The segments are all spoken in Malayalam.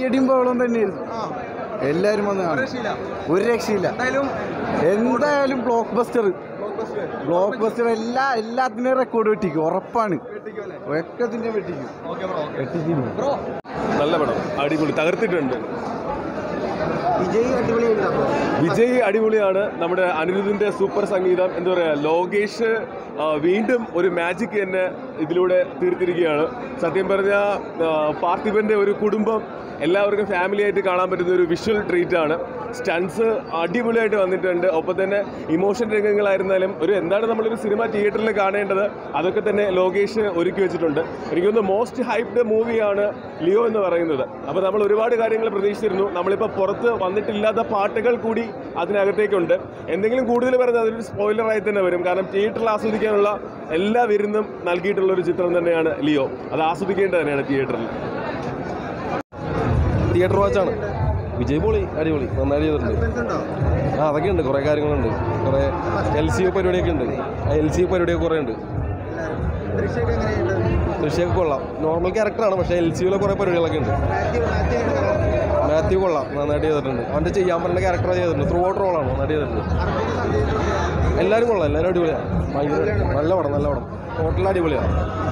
കയ്യടിയും ബഹളം തന്നെയായിരുന്നു. എല്ലാവരും വന്ന് ഒരു രക്ഷയില്ല. എന്തായാലും ബ്ലോക്ക് ബസ്റ്റർ എല്ലാത്തിനും റെക്കോർഡ് വെട്ടിക്കും, ഉറപ്പാണ്. ഒക്കത്തിൻ്റെ വെട്ടിക്കും. നല്ല പടം, അടിപൊളി, തകർത്തിട്ടുണ്ട്. വിജയ് അടിപൊളിയാണ്. നമ്മുടെ അനിരുദ്ധിൻ്റെ സൂപ്പർ സംഗീതം, എന്താ പറയുക, ലോകേഷ് വീണ്ടും ഒരു മാജിക് തന്നെ ഇതിലൂടെ തീർത്തിരിക്കുകയാണ്. സത്യം പറഞ്ഞാൽ പാർത്ഥിപൻ്റെ ഒരു കുടുംബം എല്ലാവർക്കും ഫാമിലി ആയിട്ട് കാണാൻ പറ്റുന്ന ഒരു വിഷ്വൽ ട്രീറ്റാണ്. സ്റ്റൺസ് അടിപൊളിയായിട്ട് വന്നിട്ടുണ്ട്. ഒപ്പം തന്നെ ഇമോഷൻ രംഗങ്ങളായിരുന്നാലും എന്താണ് നമ്മളൊരു സിനിമ തിയേറ്ററിൽ കാണേണ്ടത് അതൊക്കെ തന്നെ ലോകേഷ് ഒരുക്കി വെച്ചിട്ടുണ്ട്. എനിക്കൊന്ന് മോസ്റ്റ് ഹൈപ്ഡ് മൂവിയാണ് ലിയോ എന്ന് പറയുന്നത്. അപ്പോൾ നമ്മൾ ഒരുപാട് കാര്യങ്ങൾ പ്രതീക്ഷിച്ചിരുന്നു. നമ്മളിപ്പോൾ പുറത്ത് വന്നിട്ടില്ലാത്ത പാട്ടുകൾ കൂടി അതിനകത്തേക്കുണ്ട്. എന്തെങ്കിലും കൂടുതൽ പറഞ്ഞാൽ അതൊരു സ്പോയിലറായി തന്നെ വരും. കാരണം തിയേറ്ററിൽ ആസ്വദിക്കാനുള്ള എല്ലാ വിരുന്നും നൽകിയിട്ടുള്ളൊരു ചിത്രം തന്നെയാണ് ലിയോ. അത് ആസ്വദിക്കേണ്ടത് തന്നെയാണ് തിയേറ്ററിൽ. തിയേറ്റർ വാച്ചാണ്. വിജയ് പൊളി, അടിപൊളി, നന്നായി ചെയ്തിട്ടുണ്ട്. അതൊക്കെ ഉണ്ട്, കുറേ കാര്യങ്ങളുണ്ട്. കുറേ LCO പരിപാടിയൊക്കെ ഉണ്ട്. LCO പരിപാടിയൊക്കെ കുറേ ഉണ്ട്. ദൃശ്യമൊക്കെ കൊള്ളാം. നോർമൽ ക്യാരക്ടറാണ്, പക്ഷേ LCOയിലെ കുറേ പരിപാടികളൊക്കെ ഉണ്ട്. മാത്യു കൊള്ളാം, നന്നായിട്ട് ചെയ്തിട്ടുണ്ട്. അവൻ്റെ ചെയ്യാൻ പറ്റുന്ന ക്യാരക്ടർ ചെയ്തിട്ടുണ്ട്. ത്രൂ ഔട്ട് റോളാണ്, നന്നായിട്ട് ചെയ്തിട്ടുണ്ട്. എല്ലാവരും കൊള്ളാം, എല്ലാവരും അടിപൊളിയാണ്. ഭയങ്കര നല്ല പടം ടോട്ടൽ അടിപൊളിയാണ്.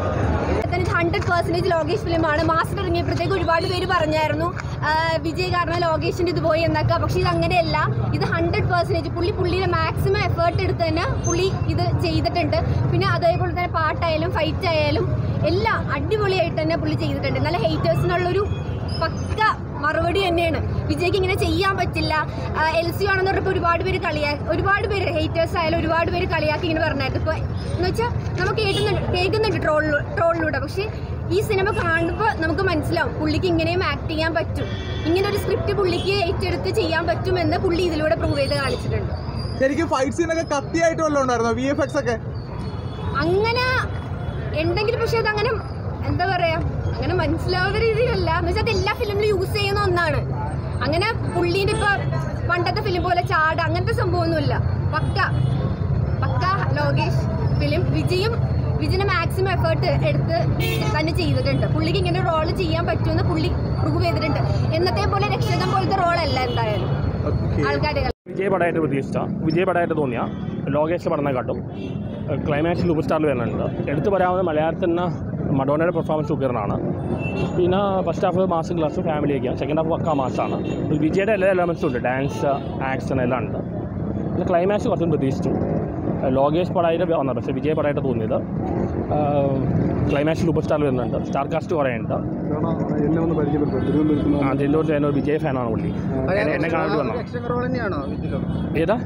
100% ലോകേഷ് ഫിലിമാണ്. മാസ്റ്റർ ഇറങ്ങിയപ്പോഴത്തേക്ക് ഒരുപാട് പേര് പറഞ്ഞായിരുന്നു വിജയ് കാരണം ലോകേഷിൻ്റെ ഇത് പോയി എന്നൊക്കെ. പക്ഷേ ഇത് അങ്ങനെയല്ല. ഇത് 100% പുള്ളിയുടെ മാക്സിമം എഫേർട്ട് എടുത്ത് തന്നെ പുള്ളി ഇത് ചെയ്തിട്ടുണ്ട്. പിന്നെ അതേപോലെ തന്നെ പാട്ടായാലും ഫൈറ്റ് ആയാലും എല്ലാം അടിപൊളിയായിട്ട് തന്നെ പുള്ളി ചെയ്തിട്ടുണ്ട്. നല്ല ഹേറ്റേഴ്സിനുള്ളൊരു പക്ക മറുപടി തന്നെയാണ്. വിജയ്ക്ക് ഇങ്ങനെ ചെയ്യാൻ പറ്റില്ല, LCO ആണെന്ന് പറഞ്ഞപ്പോൾ ഒരുപാട് പേര് ഹേറ്റേഴ്സ് ആയാലും ഒരുപാട് പേര് കളിയാക്കി ഇങ്ങനെ പറഞ്ഞായിരുന്നു. ഇപ്പോൾ എന്ന് വെച്ചാൽ നമുക്ക് കേൾക്കുന്നുണ്ട് ട്രോളിലൂടെ. പക്ഷേ ഈ സിനിമ കാണുമ്പോൾ നമുക്ക് മനസ്സിലാവും പുള്ളിക്ക് ഇങ്ങനെയും ആക്ട് ചെയ്യാൻ പറ്റും. ഇങ്ങനെ ഒരു സ്ക്രിപ്റ്റ് പുള്ളിക്ക് ഏറ്റെടുത്ത് ചെയ്യാൻ പറ്റുമെന്ന് പുള്ളി ഇതിലൂടെ പ്രൂവ് ചെയ്ത് കാണിച്ചിട്ടുണ്ട്. ശരിക്കും ഫൈറ്റ് സീനൊക്കെ കത്തിയായിട്ട് വല്ലതും ഉണ്ടായിരുന്നോ? VFX ഒക്കെ അങ്ങനെ ഉണ്ടെങ്കിൽ, പക്ഷെ അതങ്ങനെ എന്താ പറയാ, അങ്ങനെ മനസ്സിലാവുന്ന രീതിയിലല്ല. എന്ന് വെച്ചാൽ അത് എല്ലാ ഫിലിമിലും യൂസ് ചെയ്യുന്ന ഒന്നാണ്. അങ്ങനെ പുള്ളീൻ്റെ ഇപ്പൊ പണ്ടത്തെ ഫിലിം പോലെ ചാട് അങ്ങനത്തെ സംഭവമൊന്നുമില്ല. പക്ക ലോകേഷ് ഫിലിം. വിജയന് മാക്സിമം എഫേർട്ട് എടുത്ത് തന്നെ ചെയ്തിട്ടുണ്ട്. പുള്ളിക്ക് ഇങ്ങനെ റോള് ചെയ്യാൻ പറ്റുമെന്ന് പുള്ളി പ്രൂവ് ചെയ്തിട്ടുണ്ട്. എന്നത്തെ പോലെ രക്ഷകൻ പോലത്തെ റോളല്ല എന്തായാലും. ആൾക്കാർ വിജയ് പടമായിട്ട് പ്രതീക്ഷിച്ച വിജയ് പടമായിട്ട് തോന്നിയ ലോകേഷ് പടനെക്കാട്ടും ക്ലൈമാക്സ് സൂപ്പർ സ്റ്റാറിൽ വരുന്നുണ്ട്. എടുത്തു പറയാവുന്ന മലയാളത്തിൽ തന്നെ മഡോണയുടെ പെർഫോമൻസ് സൂപ്പറാണ്. പിന്നെ ഫസ്റ്റ് ഹാഫ് മാസ് ക്ലാസ് ഫാമിലിയൊക്കെയാണ്, സെക്കൻഡ് ഹാഫ് പക്ക മാസാണ്. വിജയുടെ എല്ലാ എലമെൻസും ഉണ്ട്, ഡാൻസ്, ആക്ഷൻ എല്ലാം ഉണ്ട്. പിന്നെ ക്ലൈമാക്സ് കുറച്ചും പ്രതീക്ഷിച്ചു. ലോകേഷ് പടമായിട്ട് വന്നത്, പക്ഷേ വിജയ് പടമായിട്ട് തോന്നിയത്. ക്ലൈമാക്സ് സൂപ്പർ സ്റ്റാറിൽ വരുന്നുണ്ട്. സ്റ്റാർ കാസ്റ്റ് കുറേ ഉണ്ട്. തിരുവനന്തപുരത്ത് വിജയ് ഫാനാണ് പുള്ളി. എന്നെ കാണാൻ വന്നു. ഏതാ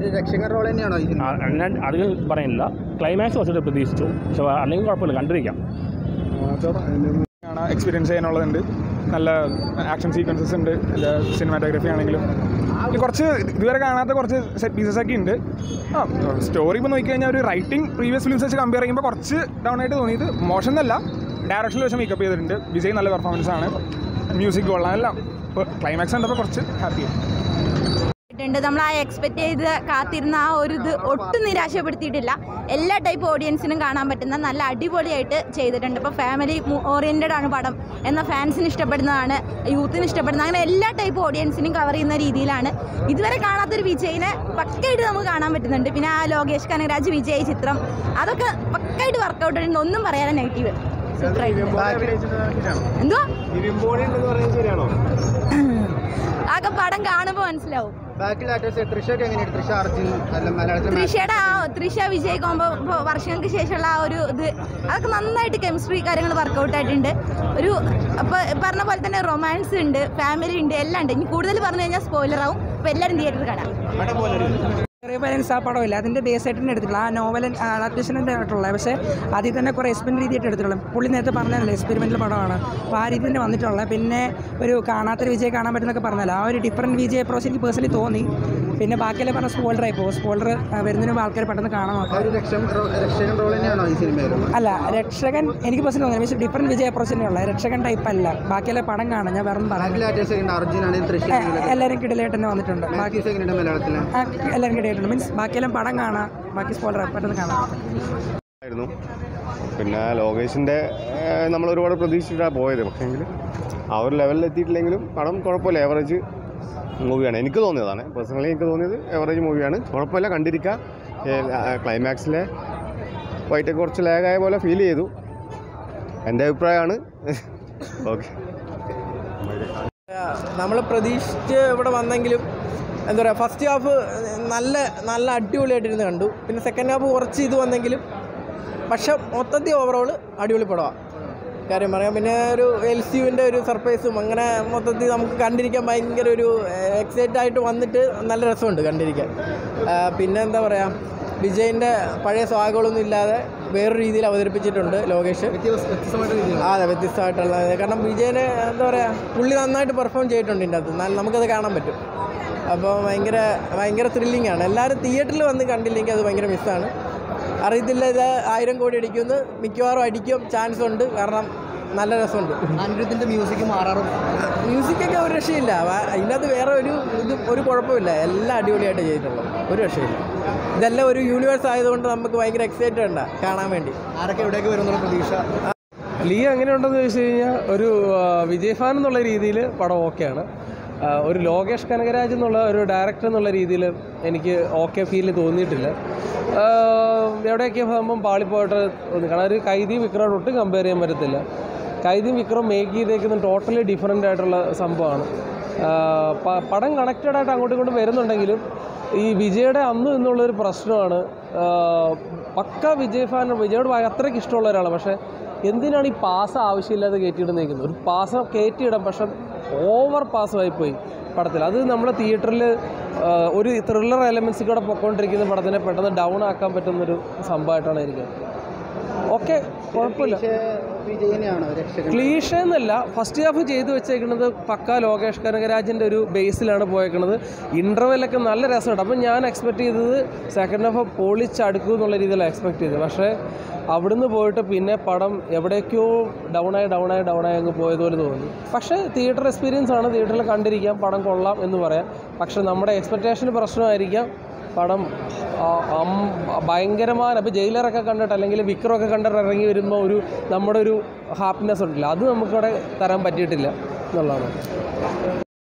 അധികം പറയുന്നില്ല. ക്ലൈമാക്സ് കുറച്ചുകൂടെ പ്രതീക്ഷിച്ചു, പക്ഷെ അല്ലെങ്കിൽ കുഴപ്പമില്ല, കണ്ടിരിക്കാം. എക്സ്പീരിയൻസ് ചെയ്യാനുള്ളതുണ്ട്. നല്ല ആക്ഷൻ സീക്വൻസസ് ഉണ്ട്. സിനിമാറ്റോഗ്രഫി ആണെങ്കിലും കുറച്ച് ഇതുവരെ കാണാത്ത കുറച്ച് സെറ്റ് പീസസ് ഒക്കെ ഉണ്ട്. സ്റ്റോറി ഇപ്പോൾ നോക്കിക്കഴിഞ്ഞാൽ ഒരു റൈറ്റിംഗ് പ്രീവിയസ് ഫിലിംസ് വെച്ച് കമ്പയർ ചെയ്യുമ്പോൾ കുറച്ച് ഡൗൺ ആയിട്ട് തോന്നിയത്. മോശം എന്നല്ല, ഡയറക്ഷനിൽ വെച്ച് മേക്കപ്പ് ചെയ്തിട്ടുണ്ട്. വിജയ് നല്ല പെർഫോമൻസ് ആണ്, മ്യൂസിക് കൊള്ളാം എല്ലാം. ഇപ്പോൾ ക്ലൈമാക്സ് കണ്ടപ്പോൾ കുറച്ച് ഹാപ്പിയാണ്. നമ്മൾ എക്സ്പെക്ട് ചെയ്ത് കാത്തിരുന്ന ഒരു ഇത് ഒട്ടും നിരാശപ്പെടുത്തിയിട്ടില്ല. എല്ലാ ടൈപ്പ് ഓഡിയൻസിനും കാണാൻ പറ്റുന്ന നല്ല അടിപൊളിയായിട്ട് ചെയ്തിട്ടുണ്ട്. ഇപ്പോൾ ഫാമിലി ഓറിയൻറ്റഡ് ആണ് പടം, എന്നാൽ ഫാൻസിന് ഇഷ്ടപ്പെടുന്നതാണ്, യൂത്തിന് ഇഷ്ടപ്പെടുന്ന, അങ്ങനെ എല്ലാ ടൈപ്പ് ഓഡിയൻസിനും കവർ ചെയ്യുന്ന രീതിയിലാണ്. ഇതുവരെ കാണാത്തൊരു വിജയിനെ പക്കയായിട്ട് നമുക്ക് കാണാൻ പറ്റുന്നുണ്ട്. പിന്നെ ആ ലോകേഷ് കനകരാജ് വിജയ് ചിത്രം അതൊക്കെ പക്കയായിട്ട് വർക്കൗട്ട് ഉണ്ട്. ഒന്നും പറയാൻ നെഗറ്റീവ്. എന്തുവാ ആകെ പടം കാണുമ്പോൾ മനസ്സിലാവും. തൃഷ വിജയ് കോമ്പോ വർഷങ്ങൾക്ക് ശേഷമുള്ള ആ ഒരു ഇത് അതൊക്കെ നന്നായിട്ട് കെമിസ്ട്രി കാര്യങ്ങൾ വർക്കൗട്ട് ആയിട്ടുണ്ട്. ഒരു അപ്പോൾ പറഞ്ഞ പോലെ തന്നെ റൊമാൻസ് ഉണ്ട്, ഫാമിലി ഉണ്ട്, എല്ലാം ഉണ്ട്. ഇനി കൂടുതൽ പറഞ്ഞു കഴിഞ്ഞാൽ സ്പോയിലർ ആവും. അപ്പോൾ എല്ലാവരും തിയേറ്ററിൽ കാണാം. ചെറിയ പാരൻസ് ആ പടമില്ല, അതിൻ്റെ ബേസ് ആയിട്ടാണ് എടുത്തിട്ടുള്ളത്. ആ നോവൽ അഡാപ്റ്റേഷൻ്റെ ആയിട്ടുള്ളത്. പക്ഷേ അതിൽ തന്നെ കുറേ എക്സ്പെരിമെൻ്റ് രീതിയായിട്ട് എടുത്തിട്ടുള്ളത്. പുള്ളി നേരത്തെ പറഞ്ഞതല്ലേ എക്സ്പെരിമെൻ്റൽ പടമാണ്. അപ്പോൾ ആ രീതി തന്നെ വന്നിട്ടുള്ളത്. പിന്നെ ഒരു കാണാത്തൊരു വിജയ് കാണാൻ പറ്റുന്നൊക്കെ പറഞ്ഞാൽ ആ ഒരു ഡിഫറൻറ്റ് വിജയ് അപ്രോച്ച് എനിക്ക് പേഴ്സണലി തോന്നി. പിന്നെ ബാക്കിയെല്ലാം പറഞ്ഞ സ്പോയിലറായി പോകും. സ്പോയിലർ വരുന്നതിന് ആൾക്കാർ പെട്ടെന്ന് കാണാൻ നോക്കാം. അല്ല, രക്ഷകൻ എനിക്ക് പേഴ്സണലി തോന്നി, പക്ഷേ ഡിഫറൻറ്റ് വിജയ് അപ്രോച്ച് തന്നെയുള്ള രക്ഷകൻ ടൈപ്പ് അല്ല. ബാക്കിയെല്ലാം പടം കാണാൻ ഞാൻ വേറെ പറയാം. എല്ലാവരും കിടലായിട്ട് തന്നെ വന്നിട്ടുണ്ട്. എല്ലാവരും കിടയായിട്ടുണ്ട്. മീൻസ് ബാക്കിയെല്ലാം പടം കാണാം, ബാക്കി സ്പോയിലർ പെട്ടെന്ന് കാണാം. പിന്നെ ലോകേഷിൻ്റെ നമ്മൾ ഒരുപാട് പ്രതീക്ഷിച്ചിട്ടാണ് പോയത്. പക്ഷേങ്കിൽ ആ ഒരു ലെവലിൽ എത്തിയിട്ടില്ലെങ്കിലും പടം കുഴപ്പമില്ല, ഏവറേജ് മൂവിയാണ്. എനിക്ക് തോന്നിയതാണ്, പേഴ്സണലി എനിക്ക് തോന്നിയത് ഏവറേജ് മൂവിയാണ്. കുഴപ്പമില്ല, കണ്ടിരിക്കുക. ക്ലൈമാക്സിലെ ഫൈറ്റൊക്കെ കുറച്ച് ലാഗായ പോലെ ഫീൽ ചെയ്തു, എൻ്റെ അഭിപ്രായമാണ്. ഓക്കെ, നമ്മൾ പ്രതീക്ഷിച്ച് ഇവിടെ വന്നെങ്കിലും എന്താ പറയുക, ഫസ്റ്റ് ഹാഫ് നല്ല അടിപൊളിയായിട്ടിരുന്ന് കണ്ടു. പിന്നെ സെക്കൻഡ് ഹാഫ് കുറച്ച് ഇത് വന്നെങ്കിലും പക്ഷെ മൊത്തത്തിൽ ഓവറോൾ അടിപൊളി പടമാണ്, കാര്യം പറയാം. പിന്നെ ഒരു LCUവിൻ്റെ ഒരു സർപ്രൈസും അങ്ങനെ മൊത്തത്തിൽ നമുക്ക് കണ്ടിരിക്കാൻ ഭയങ്കര ഒരു എക്സൈറ്റ് ആയിട്ട് വന്നിട്ട് നല്ല രസമുണ്ട് കണ്ടിരിക്കാൻ. പിന്നെ എന്താ പറയുക, വിജയിൻ്റെ പഴയ സ്വാഗതങ്ങളൊന്നും ഇല്ലാതെ വേറൊരു രീതിയിൽ അവതരിപ്പിച്ചിട്ടുണ്ട് ലോകേഷ്. അതെ, വ്യത്യസ്തമായിട്ടുള്ള, കാരണം വിജയനെ എന്താ പറയുക, പുള്ളി നന്നായിട്ട് പെർഫോം ചെയ്തിട്ടുണ്ട് ഇതിൻ്റെ അകത്ത്, നമുക്കത് കാണാൻ പറ്റും. അപ്പോൾ ഭയങ്കര ത്രില്ലിംഗ് ആണ്. എല്ലാവരും തിയേറ്ററിൽ വന്ന് കണ്ടില്ലെങ്കിൽ അത് ഭയങ്കര മിസ്സാണ്. അറിയത്തില്ല, ഇത് 1000 കോടി അടിക്കുമെന്ന്, മിക്കവാറും അടിക്കും ചാൻസ് ഉണ്ട്, കാരണം നല്ല രസമുണ്ട്. അനിരുദ്ധിൻ്റെ മ്യൂസിക്കൊക്കെ ഒരു രക്ഷയില്ല, ഇതിനകത്ത് വേറെ ഒരു കുഴപ്പമില്ല, എല്ലാം അടിപൊളിയായിട്ട് ചെയ്തിട്ടുള്ളൂ, ഒരു രക്ഷയില്ല. ഇതെല്ലാം ഒരു യൂണിവേഴ്സ് ആയതുകൊണ്ട് നമുക്ക് ഭയങ്കര എക്സൈറ്റഡ് ഉണ്ട് കാണാൻ വേണ്ടി. ആരൊക്കെ എവിടേക്ക് വരുന്നുള്ള പ്രതീക്ഷ? ലീ എങ്ങനെയുണ്ടെന്ന് ചോദിച്ചു കഴിഞ്ഞാൽ ഒരു വിജയ് ഫാൻ എന്നുള്ള രീതിയിൽ പടം ഓക്കെയാണ്. ഒരു ലോകേഷ് കനകരാജ് എന്നുള്ള ഒരു ഡയറക്ടർ എന്നുള്ള രീതിയിൽ എനിക്ക് ഓക്കെ ഫീൽ തോന്നിയിട്ടില്ല. എവിടെയൊക്കെ സംഭവം പാളിപ്പോയിട്ട് തോന്നി, കാരണം ഒരു കൈദിയും വിക്രം ഒട്ടും കമ്പയർ ചെയ്യാൻ പറ്റത്തില്ല. കൈദിയും വിക്രം മേക്ക് ചെയ്തേക്കുന്ന ടോട്ടലി ഡിഫറെൻ്റ് ആയിട്ടുള്ള സംഭവമാണ്. പടം കണക്റ്റഡ് ആയിട്ട് അങ്ങോട്ടും ഇങ്ങോട്ടും വരുന്നുണ്ടെങ്കിലും ഈ വിജയുടെ അന്നും എന്നുള്ളൊരു പ്രശ്നമാണ്. പക്ക വിജയ് ഫാൻ, വിജയോട് അത്രയ്ക്ക് ഇഷ്ടമുള്ള ഒരാളാണ്. പക്ഷേ എന്തിനാണ് ഈ പാസ് ആവശ്യമില്ലാതെ കയറ്റിയിടുന്നേക്കുന്നത്? ഒരു പാസ് കയറ്റിയിടാം, പക്ഷെ ഓവർ പാസ്സായിപ്പോയി പടത്തിൽ. അത് നമ്മൾ തിയേറ്ററിൽ ഒരു ത്രില്ലർ എലമെൻറ്റ്സ് കൂടെ പൊയ്ക്കൊണ്ടിരിക്കുന്ന പടത്തിനെ പെട്ടെന്ന് ഡൗൺ ആക്കാൻ പറ്റുന്നൊരു സംഭവമായിട്ടാണ് എനിക്ക്. ഓക്കെ, കുഴപ്പമില്ല. ക്ലീഷ എന്നല്ല, ഫസ്റ്റ് ഹാഫ് ചെയ്തു വെച്ചേക്കുന്നത് പക്ക ലോകേഷ് കനകരാജിൻ്റെ ഒരു ബേസിലാണ് പോയേക്കുന്നത്. ഇൻ്റർവെല്ലൊക്കെ നല്ല രസമുണ്ട്. അപ്പം ഞാൻ എക്സ്പെക്ട് ചെയ്തത് സെക്കൻഡ് ഹാഫ് പൊളിച്ചടുക്കും എന്നുള്ള രീതിയിലാണ് എക്സ്പെക്ട് ചെയ്തത്. പക്ഷേ അവിടുന്ന് പോയിട്ട് പിന്നെ പടം എവിടേക്കോ ഡൗണായി അങ്ങ് പോയതുപോലെ തോന്നി. പക്ഷേ തിയേറ്റർ എക്സ്പീരിയൻസ് ആണ്, തിയേറ്ററിൽ കണ്ടിരിക്കാം, പടം കൊള്ളാം എന്ന് പറയാം. പക്ഷേ നമ്മുടെ എക്സ്പെക്റ്റേഷന് പ്രശ്നമായിരിക്കാം. പടം ഭയങ്കരമായ, ഇപ്പോൾ ജയിലറൊക്കെ കണ്ടിട്ട് അല്ലെങ്കിൽ വിക്രമൊക്കെ കണ്ടിട്ട് ഇറങ്ങി വരുമ്പോൾ നമ്മുടെ ഒരു ഹാപ്പിനെസ് ഉണ്ടല്ലോ, അത് നമുക്കവിടെ തരാൻ പറ്റിയിട്ടില്ല എന്നുള്ളതാണ്.